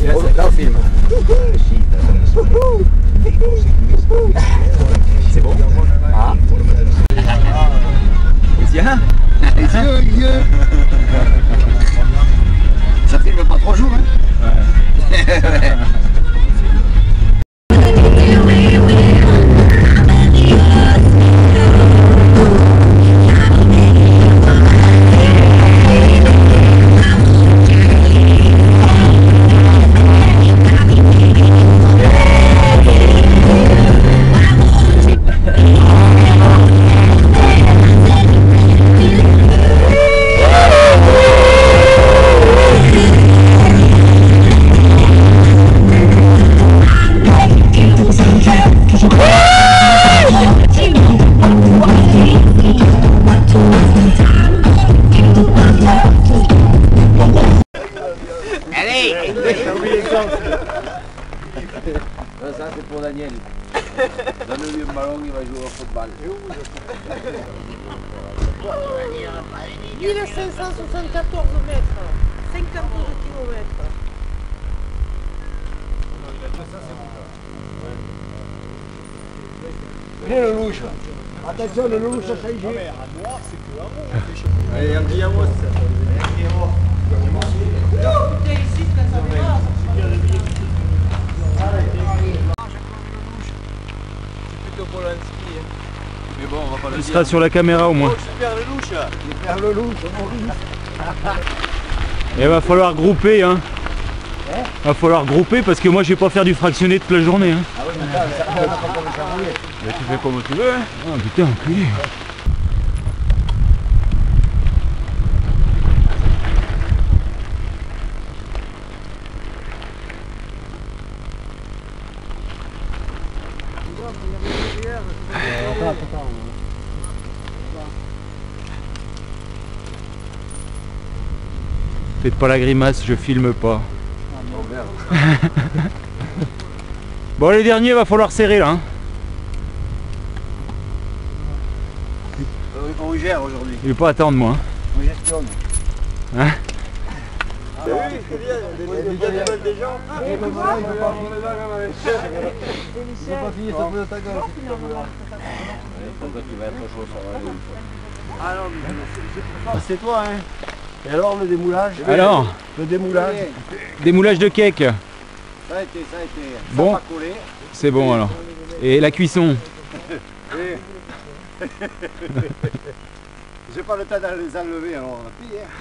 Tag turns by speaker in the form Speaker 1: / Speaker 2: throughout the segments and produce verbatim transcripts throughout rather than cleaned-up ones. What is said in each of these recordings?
Speaker 1: Là, on filme. C'est bon? Ah. Tiens. Ça filme pas trois jours, hein? Ouais.
Speaker 2: Ça c'est pour Daniel. Donne-lui le ballon, il va jouer au football.
Speaker 3: mille cinq cent soixante-quatorze mètres, cinquante-deux kilomètres.
Speaker 1: Venez le louche. Attention, le louche a changé.
Speaker 4: À noir, c'est que à
Speaker 1: Allez, un guillemot.
Speaker 3: Ici, la caméra.
Speaker 2: Mais bon, on va pas le
Speaker 5: Il
Speaker 2: dire.
Speaker 5: sera sur la caméra au moins.
Speaker 4: Super le louche.
Speaker 1: Faire le louche, Maurice.
Speaker 5: Et va falloir grouper hein. Va falloir grouper parce que moi je vais pas faire du fractionné toute la journée hein.
Speaker 1: Ah oui, mais ça, ça, ça, ça, comme le charbonnier.
Speaker 5: Bah, tu fais comme tu veux hein. Ah putain enculé.
Speaker 1: Attends, attends.
Speaker 5: Faites pas la grimace, je filme pas. Bon les derniers va falloir serrer là hein.
Speaker 1: On gère aujourd'hui.
Speaker 5: Il veut pas attendre moi hein.
Speaker 1: On gestionne.
Speaker 5: Hein?
Speaker 4: Ah oui, c'est bien, il y a des gens. Des gens.
Speaker 1: Et comme ça, il veut pas finir il veut pas finir sa prise de ta gueule.
Speaker 2: Pourquoi tu vas être chaud, ça va aller.
Speaker 1: Ah non, mais c'est toi hein. Et alors le démoulage?
Speaker 5: Alors,
Speaker 1: Le démoulage?
Speaker 5: démoulage de cake.
Speaker 2: Ça a été, ça a été. Ça
Speaker 5: Bon.
Speaker 2: n'a pas collé.
Speaker 5: C'est bon alors. Et la cuisson?
Speaker 2: Et... J'ai pas le temps d'aller les enlever alors on a pris, hein.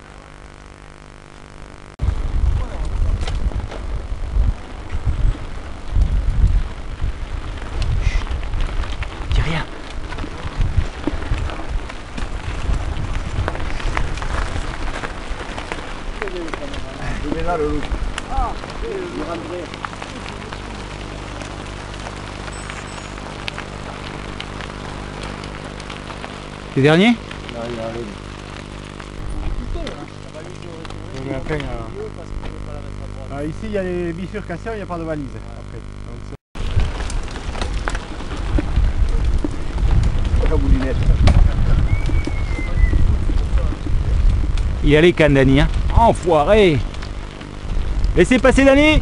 Speaker 5: Dis rien.
Speaker 1: Il est là le loup.
Speaker 2: Je rentrais.
Speaker 5: T'es dernier?
Speaker 2: Non, il a allé.
Speaker 4: Ah, ici, il y a les bifurcations, il n'y a pas de valise. Après.
Speaker 1: La moulinette.
Speaker 5: Il y a les cannes Dani hein. Enfoiré. Laissez passer Dani.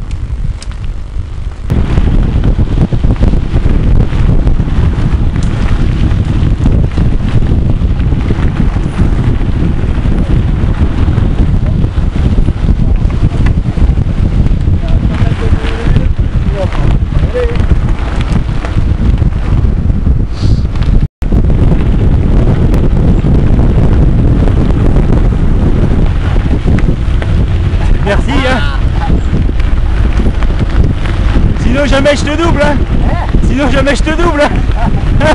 Speaker 5: Merci hein. Sinon jamais je te double hein. Sinon jamais je te double hein.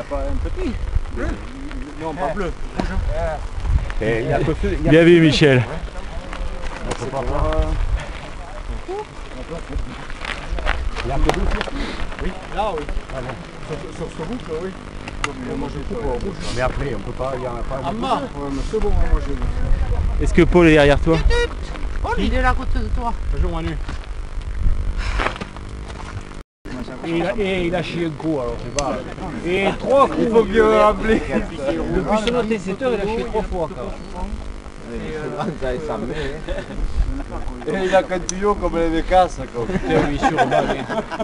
Speaker 4: pas un petit. Non, pas bleu.
Speaker 5: Et il a que ce- il Bien vu, Michel.
Speaker 4: On peut pas faire. euh, Il y a un peu de Oui, là oui. Ah, bon. Sur, sur ce boucle, oui. Mais moi je coupe en rouge. Mais après, on peut pas. Il y a pas.
Speaker 3: Ah, bah.
Speaker 4: Ouais, mais c'est bon, hein, moi je.
Speaker 5: Est-ce que Paul est derrière toi?
Speaker 3: Oh, il est là à côté de toi.
Speaker 4: Bonjour Manu. Et il, a, et il a chié un coup alors c'est pas. Et trois coups. Il faut mieux rappeler. Depuis son antécéteur, il a chié trois fois.
Speaker 1: Et il a qu'un tuyau comme les bécasses.
Speaker 4: Putain, lui sur le balai.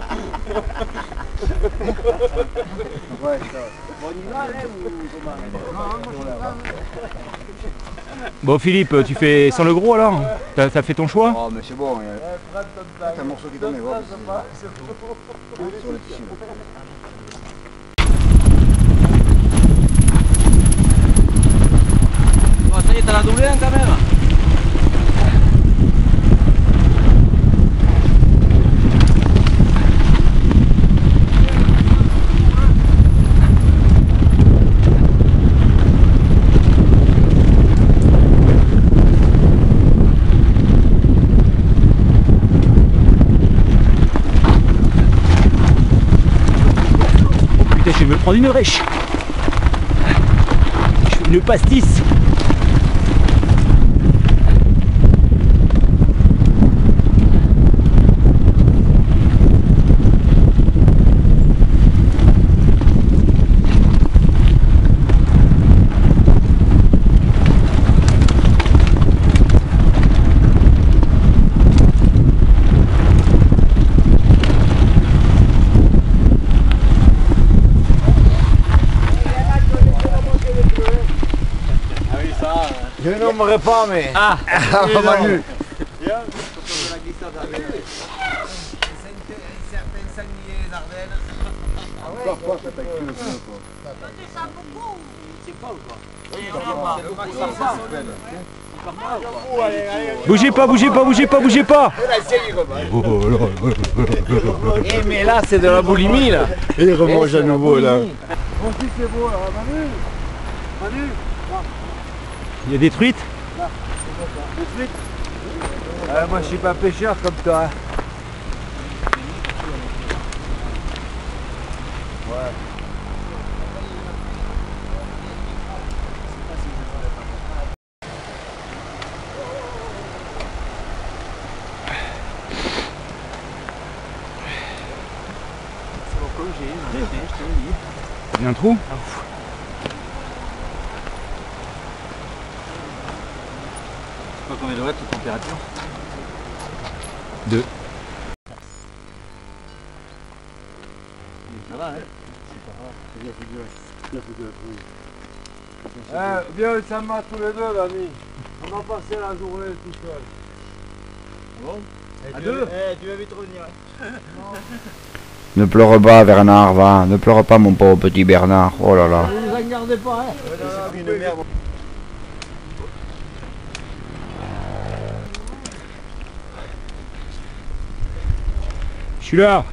Speaker 1: Ouais, ça. Bon, on y va, là, ou comment?
Speaker 5: Bon, Philippe, tu fais sans le gros alors? T'as t'as fait ton choix?
Speaker 2: Oh, mais c'est bon. C'est un morceau qui tombe.
Speaker 1: Bon, ça y est, t'as la doublée hein, quand même.
Speaker 5: Je vais me prendre une rêche. Je fais une pastis.
Speaker 1: Je nommerai pas, mais.
Speaker 5: Ah,
Speaker 1: Manu.
Speaker 5: bougez pas, bougez pas, bougez pas, bougez pas.
Speaker 1: Eh, mais là, c'est de la boulimie, là.
Speaker 4: Et il remange à nouveau là.
Speaker 1: Bon, si c'est beau, alors, Manu. Manu.
Speaker 5: Il y a des truites?
Speaker 1: Euh, moi, je suis pas pêcheur comme toi. Ouais.
Speaker 5: Il y a un trou?
Speaker 1: Je sais pas combien doit être la température.
Speaker 5: Deux.
Speaker 1: Ça va, hein? Eh, viens, ça m'a tous les deux, l'ami. On va passer la journée tout seul. Bon? À deux? Eh, tu vas vite revenir.
Speaker 2: Ne pleure pas, Bernard, va. Ne pleure pas, mon pauvre petit Bernard. Oh là là.
Speaker 1: Ne vous en gardez pas, hein? Une merde.
Speaker 5: Je suis là.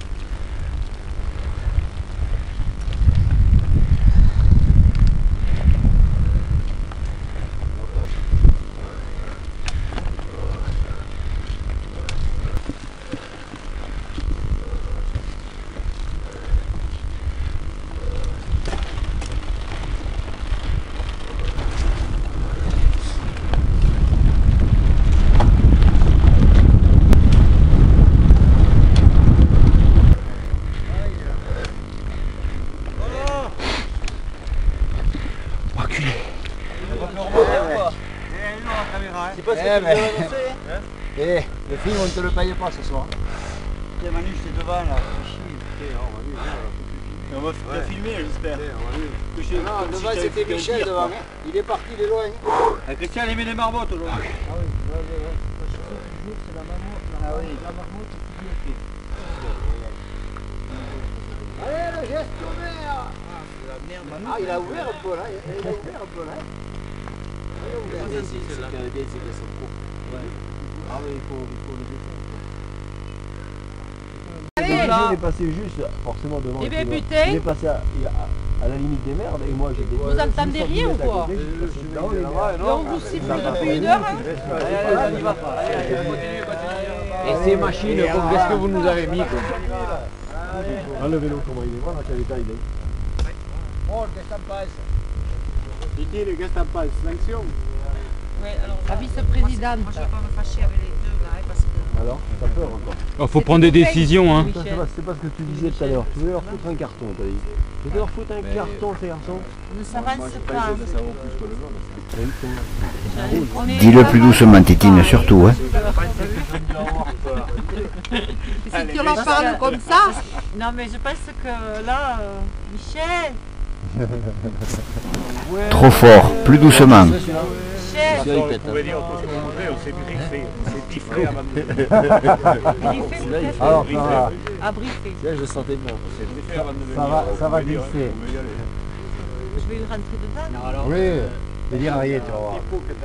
Speaker 1: C'est pas ce que tu veux annoncer, hein? Eh, le film, on ne te le paye pas ce soir. Tiens, Manu, j'étais devant là. On va te filmer, j'espère. Non, devant c'était Michel devant. Il est parti, il est loin. Christian, il met des marmottes aujourd'hui. Ah oui, c'est la marmotte. Ah oui, la marmotte qui est allez, le gestionnaire. Ah, il a ouvert un peu là. Il a ouvert un peu là. Ah oui, il faut, il faut le descendre.
Speaker 3: Allez,
Speaker 1: il est passé juste, forcément devant.
Speaker 3: il
Speaker 1: le
Speaker 3: est
Speaker 1: couloir.
Speaker 3: buté.
Speaker 1: Il est passé à, il a-
Speaker 2: à la limite des merdes et moi j'étais...
Speaker 3: Vous entendez rien ou quoi? Et on vous siffle depuis une heure hein?
Speaker 2: Et ces machines, qu'est-ce que vous nous avez mis quoi?
Speaker 6: Ah, le vélo, comment il est? Voilà, quelle taille il est.
Speaker 1: Oh, qu'est-ce que t'en penses? Titi, qu'est-ce que t'en penses? Sanction?
Speaker 3: Oui, alors la vice-présidente. Moi je vais pas me fâcher avec les deux là, parce que...
Speaker 6: Alors, t'as peur encore?
Speaker 5: Oh, faut prendre des décisions, hein.
Speaker 6: Ça, c'est pas, c'est pas ce que tu disais tout à l'heure. Tu veux leur foutre un carton, t'as dit. Tu veux leur foutre un carton, ces garçons?
Speaker 3: Ne s'avance pas. On est-
Speaker 7: Dis-le plus doucement, Tétine, surtout. Hein.
Speaker 3: Si tu leur parles comme ça. Non mais je pense que là, euh, Michel,
Speaker 7: Trop fort, plus doucement.
Speaker 3: Michel, briefé peut-être.
Speaker 6: Alors, ça va.
Speaker 3: À briefer.
Speaker 2: Là je sentais bien.
Speaker 6: Ça va, ça va glisser.
Speaker 3: Je vais rentrer dedans.
Speaker 6: Oui, mais dire rien, tu vas voir.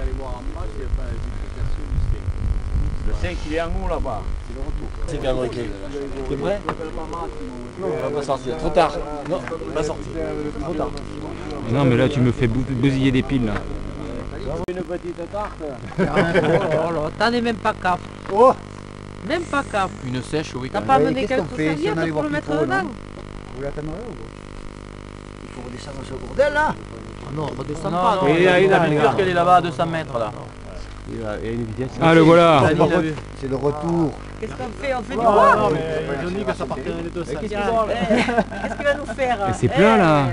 Speaker 2: Le cinq il est en haut là-bas. C'est le retour. C'est bien briqué. T'es prêt? Non, on va pas sortir. Trop tard. Non, on va pas sortir. Trop tard.
Speaker 5: Non, mais là, tu me fais bou- bousiller des piles, là.
Speaker 2: Une petite tarte.
Speaker 3: Oh là, t'en es même pas cap.
Speaker 6: Oh!
Speaker 3: Même pas cap.
Speaker 2: Une sèche, oui.
Speaker 3: T'as pas
Speaker 1: Ouais,
Speaker 3: amené
Speaker 1: qu'est-ce qu'on
Speaker 3: quelques
Speaker 1: fait si on allait
Speaker 3: serviettes pour
Speaker 1: voir
Speaker 3: le mettre
Speaker 1: Pipo,
Speaker 3: dedans?
Speaker 1: non? Vous l'attendrez ou quoi? Il faut redescendre sur le bordel là.
Speaker 3: Non, redescends
Speaker 2: Non,
Speaker 3: pas.
Speaker 2: non, il a une aventure qu'elle est là-bas à deux cents mètres là. Il y a une vitesse.
Speaker 5: Ah, le voilà.
Speaker 2: Dani l'a vu.
Speaker 1: C'est le retour.
Speaker 3: Qu'est-ce qu'on fait? On fait du
Speaker 2: Non,
Speaker 3: bois?
Speaker 2: non, mais ils ont dit que ça partait dans les deux sacs.
Speaker 3: Tiens, eh, qu'est-ce qu'il va nous faire?
Speaker 5: Mais c'est plein, là.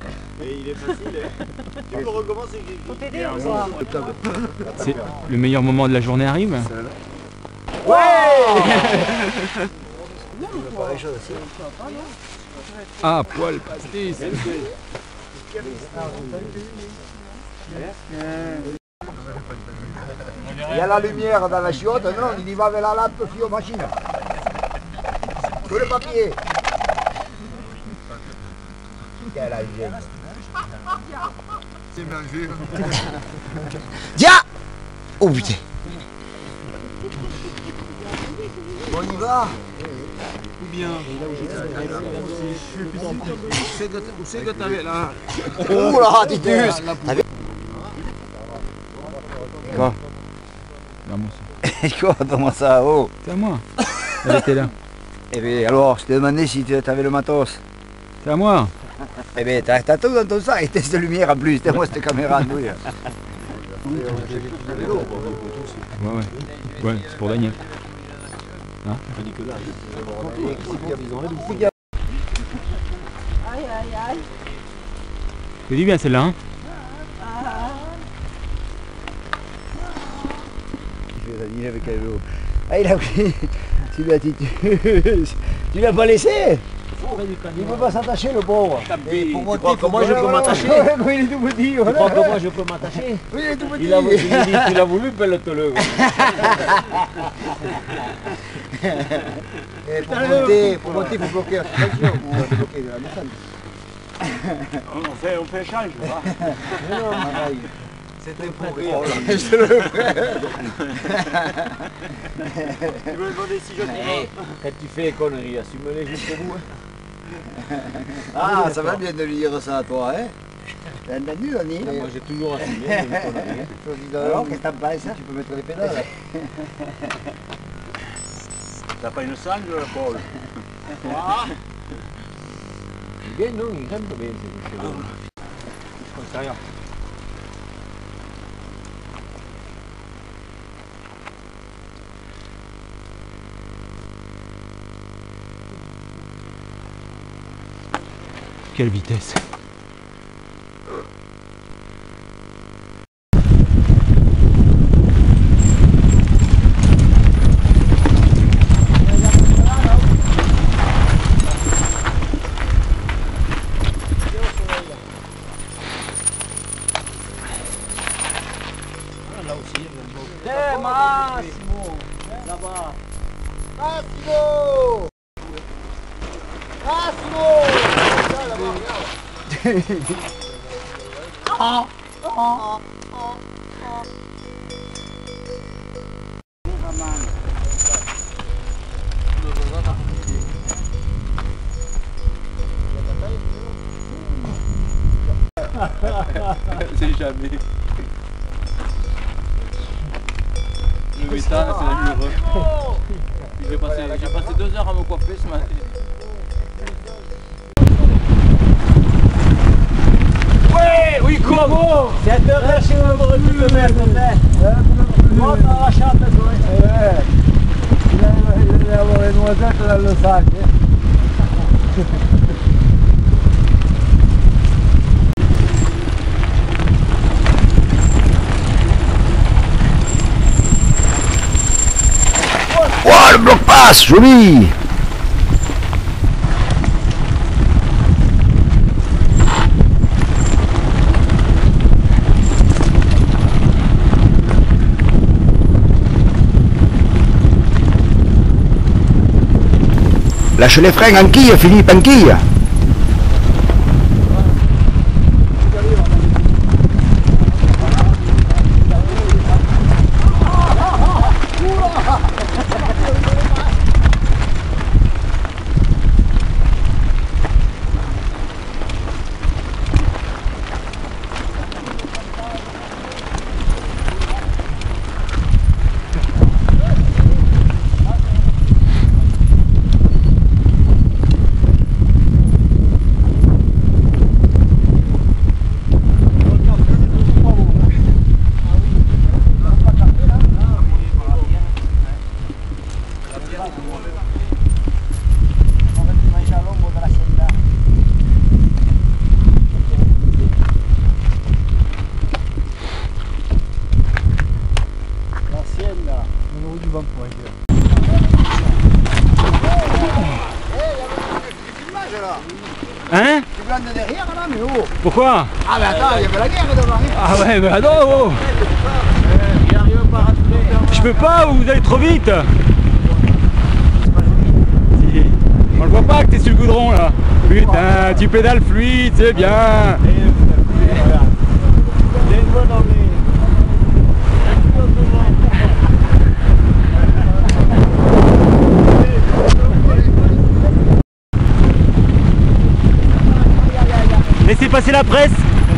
Speaker 3: Faut t'aider ou quoi?
Speaker 5: C'est le meilleur moment de la journée arrive. Ah, poil pastis.
Speaker 1: Il y a la lumière dans la chiotte, non, il y va avec la lampe sur la machine. Que le papier. Quelle hygiène. Tiens! Oh putain! On y va?
Speaker 2: Ou bien. Où c'est que t'avais là?
Speaker 1: Oh là, Titus! Quoi?
Speaker 5: Ah, moi, ça.
Speaker 1: Quoi? Comment ça? Oh!
Speaker 5: C'est à moi. Elle était là.
Speaker 1: Eh bien alors, je te demandais si tu avais le matos.
Speaker 5: C'est à moi.
Speaker 1: Eh bien, t'as t'as tout dans ton sac et test de lumière en plus. C'était moi cette caméra, nous.
Speaker 5: Ouais, ouais. Ouais, c'est pour Daniel. Hein?
Speaker 3: Aïe aïe aïe.
Speaker 5: Tu dis bien celle-là, hein?
Speaker 1: Il avait quel vélo? Ah, il a pris. Tu lui as dit. Tu l'as pas laissé? Il ne peut pas s'attacher, le pauvre.
Speaker 2: Tu crois que moi je peux m'attacher?
Speaker 1: Il est tout petit.
Speaker 2: Tu crois que moi je peux m'attacher?
Speaker 1: Oui, il est tout petit.
Speaker 2: Il a voulu, il a voulu pelleteux.
Speaker 1: Eh, pour monter, pour monter, il faut bloquer la suspension. Ou on va bloquer la descente.
Speaker 2: On fait, on fait échange.
Speaker 1: Non, pareil. C'était pour rire. Je le ferai.
Speaker 2: Tu veux demander si je te quand tu fais les conneries, assume-les jusqu'au bout.
Speaker 1: Ah, ça va bien de lui dire ça à toi, hein? T'as entendu, Denis?
Speaker 2: Moi j'ai toujours assumé les conneries.
Speaker 1: Alors, qu'est-ce que t'en penses? Tu peux mettre les pédales.
Speaker 2: T'as pas une sangle, Paul? Bien, non, il grimpe bien. C'est rien.
Speaker 5: Quelle vitesse.
Speaker 2: Eh, Massimo! Là-bas!
Speaker 1: Massimo! Massimo! Ah, ah, ah, ah.
Speaker 2: sais jamais. Le métal, c'est l'amoureux. J'ai passé, j'ai passé deux heures à me coiffer ce matin.
Speaker 4: Ouais, oui, comment? C'est de rester au revenu de merde, monte dans la chatte, ouais. Il va y avoir les noisettes dans le sac.
Speaker 7: Oh, le bloc passe, joli. Lâche les freins, anquille, Philippe, anquille.
Speaker 5: Hein?
Speaker 1: Tu glandes derrière là, mais oh!
Speaker 5: Pourquoi?
Speaker 1: Ah, mais attends, il y avait la guerre devant. Hein.
Speaker 5: Ah ouais, mais attends, oh. Je peux pas, vous allez trop vite. Si. On le voit pas que t'es sur le goudron là. Putain, tu pédales fluide, c'est bien. Laissez passer la presse.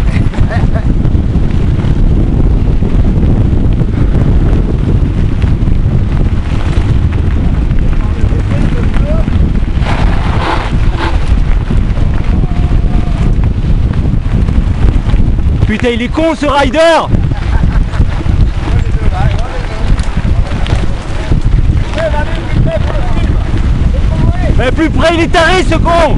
Speaker 5: Putain, il est con ce rider. Mais plus près, il est taré ce con.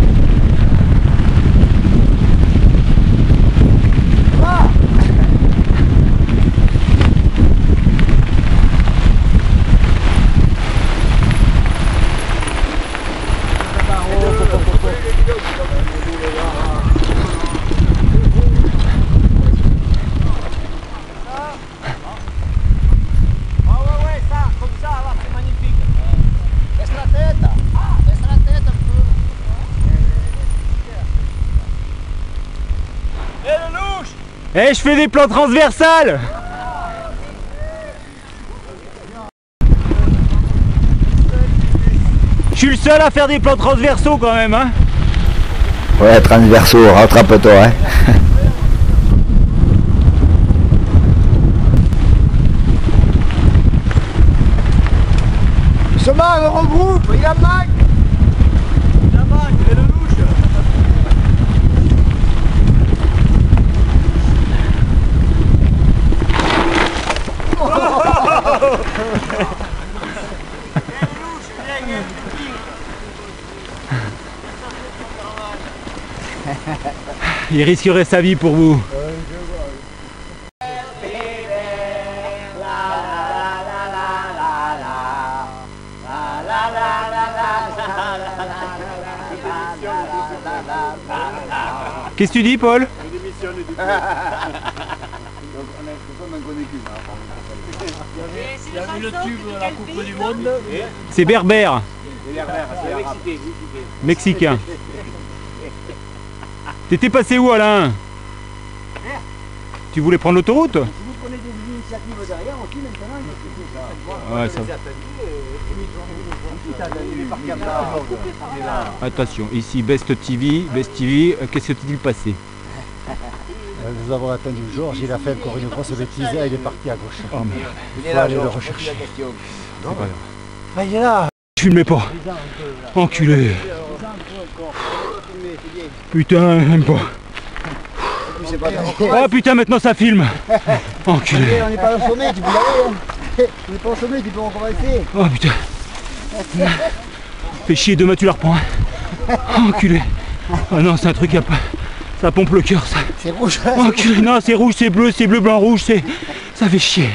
Speaker 5: Eh, je fais des plans transversales. Je suis le seul à faire des plans transversaux quand même, hein.
Speaker 7: Ouais, transversaux, rattrape-toi, hein.
Speaker 1: Ce mag regroupe, il a mag.
Speaker 2: Il a mag, et le louche.
Speaker 5: Il risquerait sa vie pour vous. Qu'est-ce que tu dis, Paul?
Speaker 4: Il y avait le tube de la Coupe du Monde.
Speaker 5: C'est berbère. Mexicain. T'étais passé où, Alain? Tu voulais prendre l'autoroute?
Speaker 1: Si vous prenez des initiatives derrière aussi maintenant,
Speaker 5: Ouais, ça va. Attention, ici Best T V, Best T V, qu'est-ce que tu dis le passé?
Speaker 8: Nous avons attendu Georges, il a fait encore une grosse bêtise et il est parti à gauche.
Speaker 5: Oh merde.
Speaker 8: Il faut aller le rechercher.
Speaker 5: C'est pas grave.
Speaker 8: Ah, il est là.
Speaker 5: Je filmais pas. Enculé. Putain, même pas. Oh putain, maintenant ça filme. Enculé.
Speaker 1: On n'est pas au sommet, tu peux y aller. Hein. On n'est pas au sommet, tu peux encore rester.
Speaker 5: Oh putain. Fais chier, demain tu la reprends. Hein. Enculé. Ah non, c'est un truc à pas. Ça pompe le cœur, ça.
Speaker 1: C'est rouge.
Speaker 5: Enculé. Non, c'est rouge, c'est bleu, c'est bleu, blanc, rouge, c'est. Ça fait chier.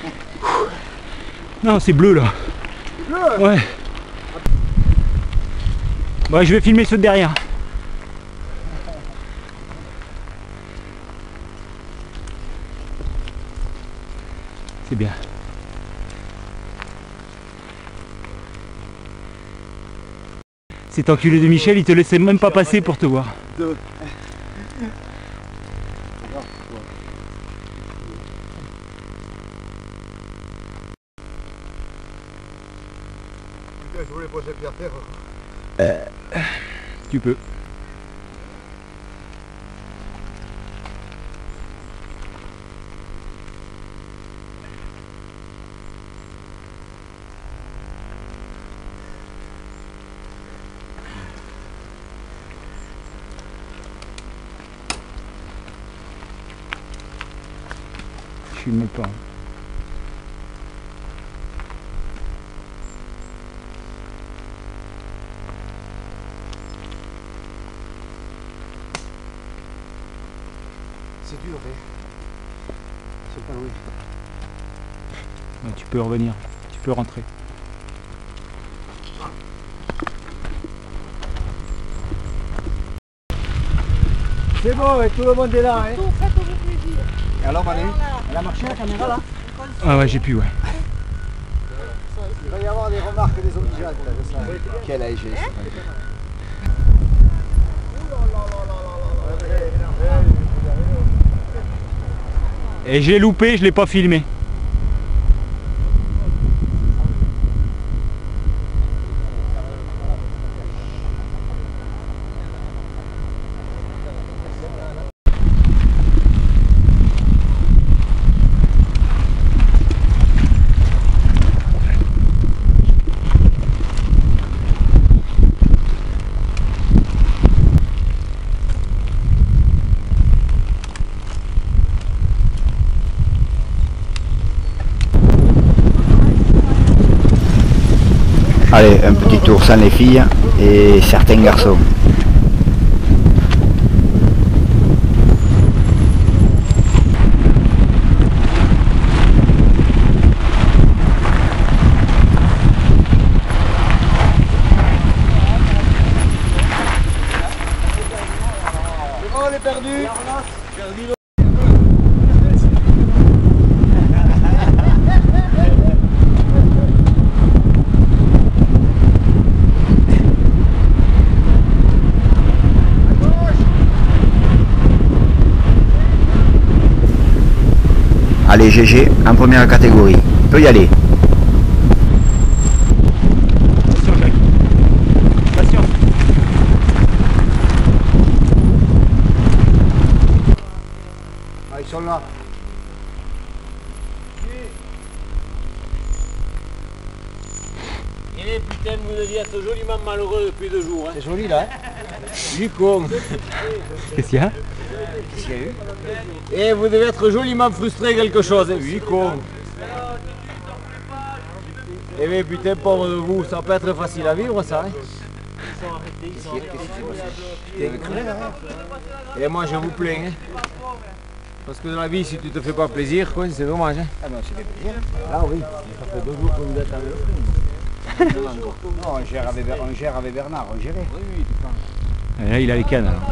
Speaker 5: Non, c'est bleu là.
Speaker 1: Bleu.
Speaker 5: Ouais. Bon, je vais filmer ceux de derrière. C'est bien. Cet enculé de Michel, il te laissait même pas passer pour te voir.
Speaker 1: De... Je voulais poser pied à terre.
Speaker 5: Euh, tu peux. Je suis même pas.
Speaker 1: C'est dur, hein. C'est pas loin.
Speaker 5: Ouais, tu peux revenir, tu peux rentrer.
Speaker 1: C'est bon, et tout le monde est là. Hein.
Speaker 3: Tout, faites-vous plaisir.
Speaker 1: Et alors, Manu, elle a marché la caméra là?
Speaker 5: Ah ouais, j'ai pu, ouais.
Speaker 1: Il va y avoir des remarques des obligeantes là, de ça. Quel A I G.
Speaker 5: Et j'ai loupé, je l'ai pas filmé.
Speaker 7: Allez, un petit tour sans les filles et certains garçons.
Speaker 1: C'est bon, on est perdu.
Speaker 7: Allez, G G, en première catégorie. Peut y aller.
Speaker 5: Attention, Jacques. Attention.
Speaker 1: Ah, ils sont là.
Speaker 2: Eh putain, vous deviez être joliment malheureux depuis deux jours. Hein.
Speaker 1: C'est joli là. Hein.
Speaker 2: Du con.
Speaker 5: Qu'est-ce qu'il y a?
Speaker 1: Qu'est-ce qu'il y a eu?
Speaker 2: Et vous devez être joliment frustré quelque chose. Hein. Oui, con. Eh bien putain, pauvre de vous, ça peut être facile à vivre ça. Hein. Et moi je vous plains. Hein. Parce que dans la vie, si tu te fais pas plaisir, quoi, c'est dommage. Hein.
Speaker 1: Ah non, c'est fait plaisir.
Speaker 2: Ah oui, ça fait deux jours que vous êtes avec le film.
Speaker 1: Non, on gère avec, on gère avec Bernard, on gérait.
Speaker 2: Oui, oui, tu penses.
Speaker 5: Et là, il a les cannes. Alors.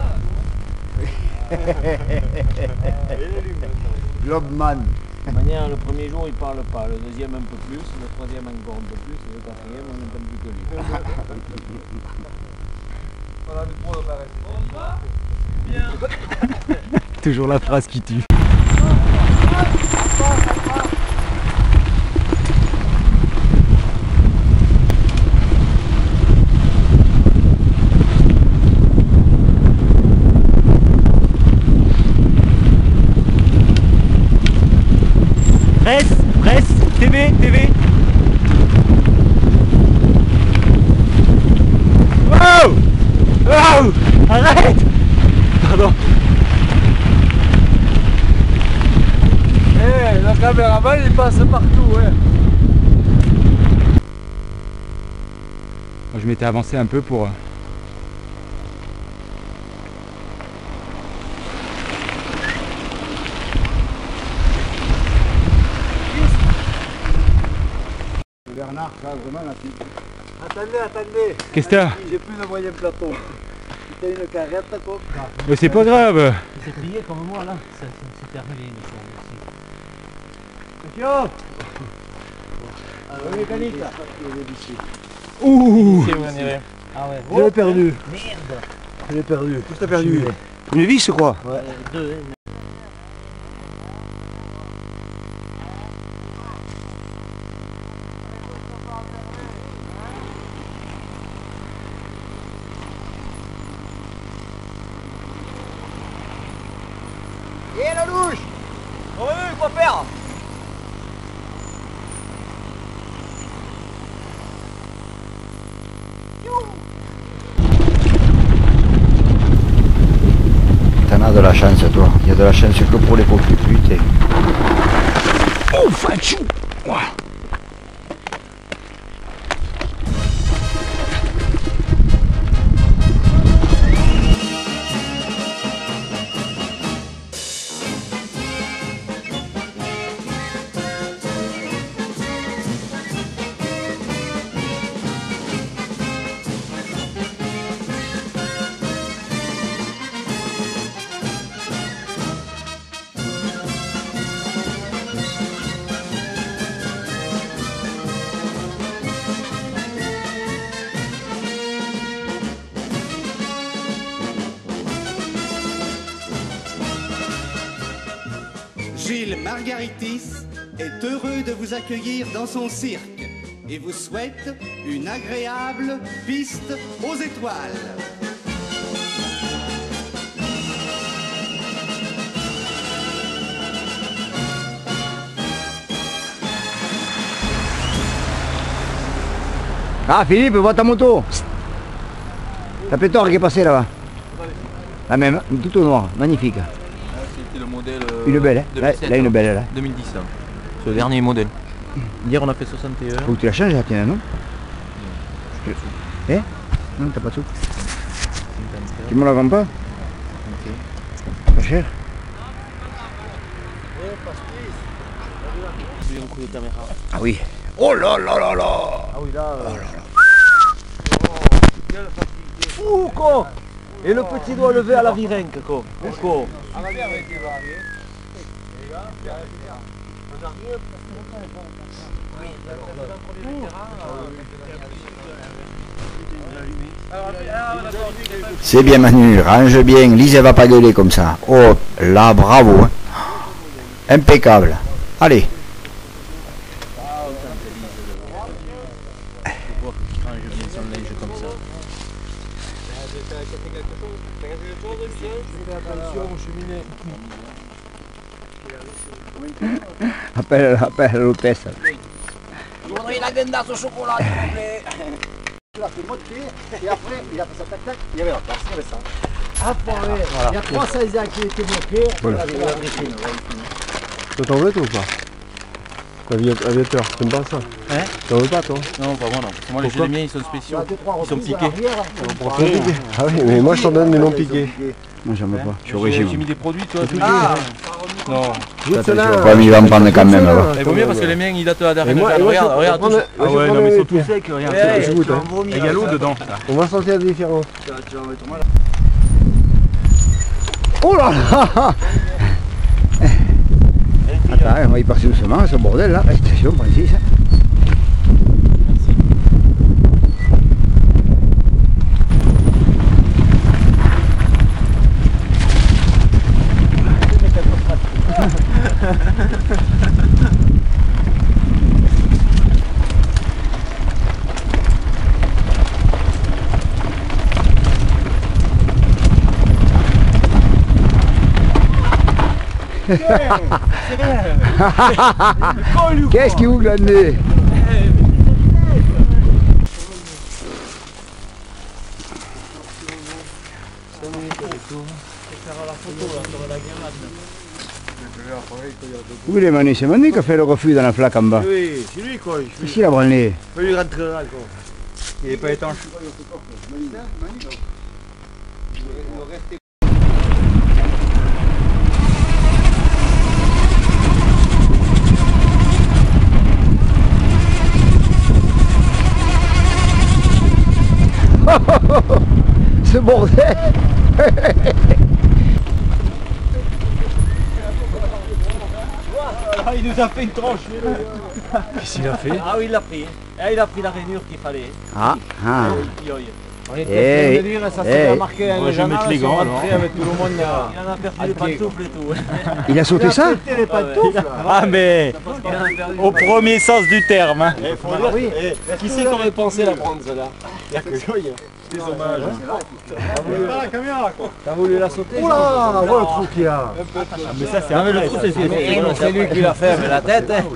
Speaker 1: Globman.
Speaker 2: De manière, le premier jour il parle pas, le deuxième un peu plus, le troisième encore un peu plus, et le quatrième on n'entend plus que lui.
Speaker 5: Toujours la phrase qui tue. presse, presse, T V, T V. Wow! Wow! Arrête! Pardon.
Speaker 4: Eh, hey, le caméraman il passe partout, ouais.
Speaker 5: Moi, je m'étais avancé un peu pour...
Speaker 1: Bernard, ça vraiment la fille.
Speaker 4: Attendez, attendez.
Speaker 5: Qu'est-ce que t'as?
Speaker 4: J'ai plus de moyen plateau. T'as une carrette, quoi.
Speaker 5: Mais c'est pas grave.
Speaker 2: C'est plié comme moi là. C'est terminé une fois aussi.
Speaker 4: Attention. Le mécanique là.
Speaker 5: Ouh!
Speaker 2: Ah ouais.
Speaker 4: Je l'ai perdu.
Speaker 2: Merde.
Speaker 4: Je l'ai perdu.
Speaker 1: Qu'est-ce que t'as perdu? Une vis ou quoi?
Speaker 2: Ouais. Deux.
Speaker 1: Et la louche! Oui, quoi faire?
Speaker 7: T'en as de la chance toi, il y a de la chance que pour les coquilles, putain.
Speaker 5: Oh, fachou!
Speaker 9: Gilles Margaritis est heureux de vous accueillir dans son cirque et vous souhaite une agréable piste aux étoiles.
Speaker 7: Ah Philippe, vois ta moto. La pétard qui est passée là-bas. La même, tout au noir, magnifique.
Speaker 10: C'était le modèle euh,
Speaker 7: Une belle, hein.
Speaker 10: deux mille sept,
Speaker 7: là, là une belle là.
Speaker 10: deux mille dix, hein. C'est le dernier modèle. Hier on a fait soixante et un.
Speaker 7: Faut que tu la changes la tienne, non? Eh? Non, t'as pas de sous. Tu me la vends pas?
Speaker 10: Ok.
Speaker 7: Pas cher?
Speaker 10: Un coup de caméra.
Speaker 7: Ah oui. Oh là là là là!
Speaker 4: Ah oui, là.
Speaker 7: Oh là là.
Speaker 4: Fou, quoi. Et le petit doigt levé à la virenque, quoi. Quoi.
Speaker 7: C'est bien Manu, range bien, Lise elle va pas gueuler comme ça. Oh là, bravo. Hein. Impeccable. Allez. Appelle, appelle l'hôtesse.
Speaker 1: Je voudrais la guindasse au chocolat, s'il vous plaît. Il a fait monter et après il a fait ça tac tac, il y avait la place, il y avait ça.
Speaker 4: Après, voilà. Il y a trois seize ans qui étaient bloqués.
Speaker 7: Voilà.
Speaker 6: Toi t'en veux toi ou pas? Aviateur, t'aimes pas ça?
Speaker 10: Hein?
Speaker 6: T'en veux pas toi?
Speaker 10: Non, pas moi non. Moi les jeux miens ils sont spéciaux. Ils sont piqués.
Speaker 6: Ah oui, mais moi je t'en donne des non piqués.
Speaker 7: Moi j'en veux pas. Je suis
Speaker 10: J'ai
Speaker 7: régime.
Speaker 10: j'ai mis des produits, toi. tout
Speaker 6: Ah.
Speaker 10: Non.
Speaker 6: Juste là.
Speaker 7: Ouais, mais il va me prendre quand même là-bas.
Speaker 10: Il vaut mieux parce que les miens ils datent à la
Speaker 6: Et moi,
Speaker 10: dernière.
Speaker 6: et moi,
Speaker 10: Regarde,
Speaker 6: je-
Speaker 10: regarde.
Speaker 6: je prends-
Speaker 10: touche.
Speaker 6: je
Speaker 5: Ah ouais,
Speaker 6: prends
Speaker 5: non mais
Speaker 6: les
Speaker 5: ils sont tout
Speaker 6: pieds.
Speaker 5: secs, regarde.
Speaker 6: Ouais, je goûte, hein.
Speaker 5: Il y a l'eau dedans.
Speaker 6: On va sentir la différence.
Speaker 7: Oh là là! Attends, on va y passer doucement, ce bordel là. Attention, pas ici ça.
Speaker 11: Qu'est-ce qui vous glandez? Où il est Manu? C'est Manu qui a fait le refus dans la flaque en bas.
Speaker 1: Oui, c'est lui quoi.
Speaker 11: Qu'est-ce qu'il a branlé?
Speaker 1: Il lui rentrera quoi. Il n'est pas étanche.
Speaker 11: Ce bordel.
Speaker 1: Ah, il nous a fait une tranche.
Speaker 2: Qu'est-ce qu'il a fait?
Speaker 10: Ah oui, il l'a pris. Ah, il a pris la rainure qu'il fallait.
Speaker 11: Ah, ah.
Speaker 10: On était
Speaker 11: Hey,
Speaker 10: en train de dire, ça s'est
Speaker 11: hey.
Speaker 10: marqué un
Speaker 2: Moi, je vais mettre les gants, alors.
Speaker 10: avec tout le monde. Il en a perdu les pantoufles et tout.
Speaker 11: Il a sauté ça?
Speaker 10: Les pantoufles.
Speaker 5: Ah mais au premier sens du terme. Hein.
Speaker 2: Il faut dire, oui. Qui c'est qui aurait pensé la prendre celle-là? Il n'y a que ça. C'est dommage.
Speaker 1: Pas la caméra quoi.
Speaker 10: T'as voulu la sauter?
Speaker 11: Oula, voilà le trou qu'il y a.
Speaker 5: Ah, mais ça c'est un
Speaker 10: le trou, c'est c'est lui qui l'a fait avec la tête. Hein.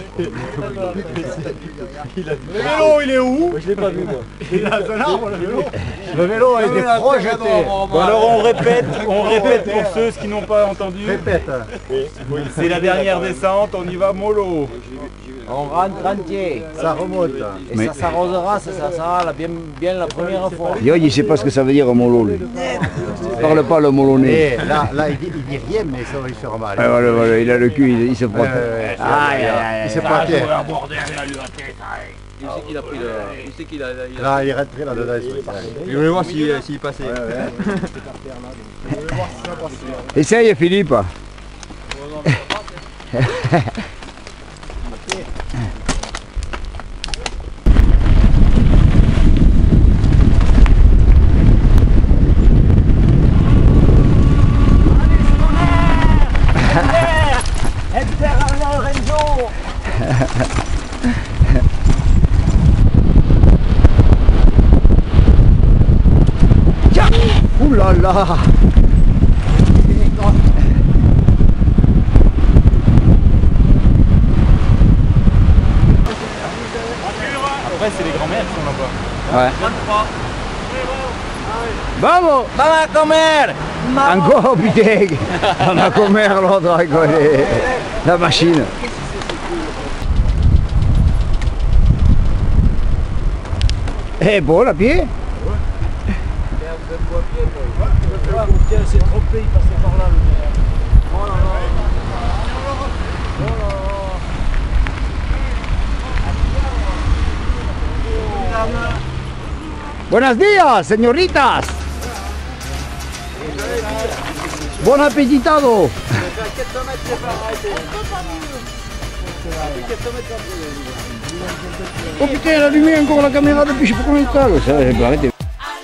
Speaker 1: Le vélo il est où?
Speaker 10: Je l'ai pas vu moi.
Speaker 1: Il a un arbre le vélo.
Speaker 11: Le vélo a été projeté.
Speaker 5: Bon alors on répète, on répète pour ceux qui n'ont pas entendu.
Speaker 11: Répète.
Speaker 5: C'est la dernière descente, on y va mollo.
Speaker 10: On rentre entier.
Speaker 11: Ça remonte.
Speaker 10: Et
Speaker 11: Mais
Speaker 10: ça s'arrosera, ça, ça sera la- bien, bien la première fois.
Speaker 11: Yo, il sait pas ce que ça veut dire un mollo, lui. Il parle pas le molonais.
Speaker 8: Eh, là, là il, dit, il dit rien, mais ça va lui faire mal.
Speaker 11: Ah, voilà, voilà, il a le cul, il, il se frotte.
Speaker 8: ouais,
Speaker 11: Aïe, aïe, aïe.
Speaker 8: Il s'est pointé.
Speaker 10: Il sait qu'il a pris le... Il sait qu'il a... il a-
Speaker 8: Là, il est rentré là-dedans.
Speaker 1: Je voulais voir s'il s'il passait.
Speaker 11: Essaye, Philippe. Ouh là là.
Speaker 5: Après c'est les grands-mères qui sont là-bas.
Speaker 11: Ouais. Vamos.
Speaker 10: Vamos a comer!
Speaker 11: Encore, putain. On a comer l'autre a rigolé. La machine. Eh bon, la pied.
Speaker 10: Tiens, c'est trompé, il passait par là. Oh là là.
Speaker 11: Buenos días, señoritas. Bon appetitado. Oh putain, elle a allumé encore la caméra depuis je sais pas combien de temps. Ça, elle peut arrêter.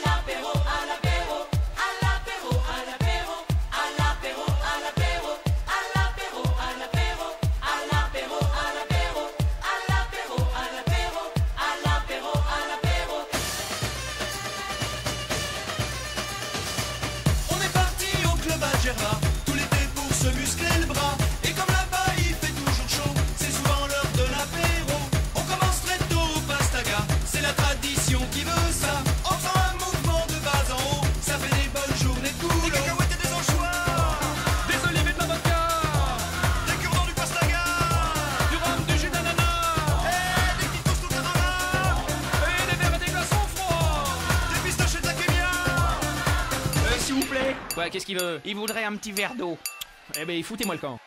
Speaker 12: On est parti au club à Germain, tout l'été pour se muscler le bras. Et comme là-bas il fait toujours chaud, c'est souvent l'heure de l'apéro. On commence très tôt au pastaga, c'est la tradition qui veut ça. En faisant un mouvement de bas en haut, ça fait des bonnes journées de boulot. Des cacahuètes et des anchois, des olives et de la vodka, des cure-dents du pastaga, du rhum, du jus d'ananas, et des petites toasts au caramel, et des verres et des glaçons froids, des pistaches et de la kémia.
Speaker 13: Euh, s'il vous plaît. Ouais, qu'est-ce qu'il veut? Il voudrait un petit verre d'eau. Eh ben, foutez-moi le camp.